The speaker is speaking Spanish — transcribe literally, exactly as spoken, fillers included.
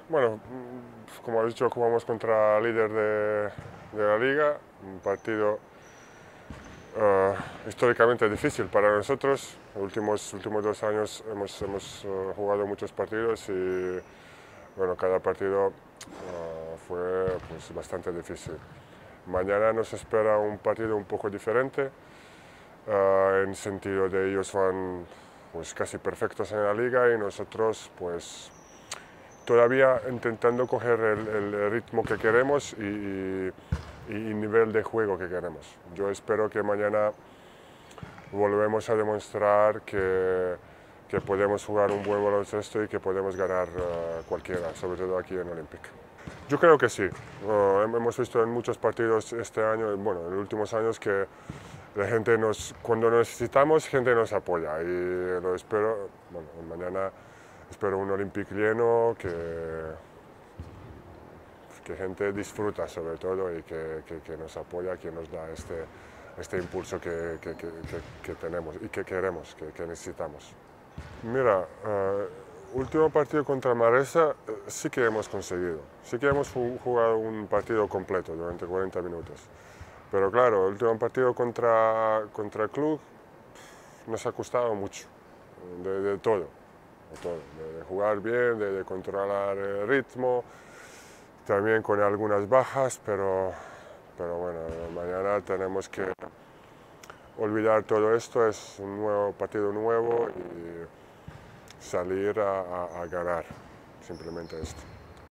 Bueno, mm, como has dicho, jugamos contra el líder de, de la liga, un partido eh, históricamente difícil para nosotros. Los últimos, últimos dos años hemos, hemos eh, jugado muchos partidos y bueno, cada partido eh, fue pues, bastante difícil. Mañana nos espera un partido un poco diferente, eh, en sentido de ellos van pues, casi perfectos en la liga y nosotros pues todavía intentando coger el, el ritmo que queremos y, y, y nivel de juego que queremos. Yo espero que mañana volvemos a demostrar que, que podemos jugar un buen baloncesto y que podemos ganar uh, cualquiera, sobre todo aquí en Olympic. Yo creo que sí. Uh, hemos visto en muchos partidos este año, bueno, en los últimos años, que la gente nos, cuando necesitamos, gente nos apoya y lo espero, bueno, mañana espero un Olympic lleno, que, que gente disfruta sobre todo y que, que, que nos apoya, que nos da este, este impulso que, que, que, que tenemos y que queremos, que, que necesitamos. Mira, uh, último partido contra Maresa uh, sí que hemos conseguido, sí que hemos jugado un partido completo durante cuarenta minutos, pero claro, el último partido contra, contra el club nos ha costado mucho, de, de todo, de todo, de, de jugar bien, de, de controlar el ritmo, también con algunas bajas, pero, pero bueno, mañana tenemos que olvidar todo esto, es un nuevo partido nuevo y salir a, a, a ganar, simplemente esto.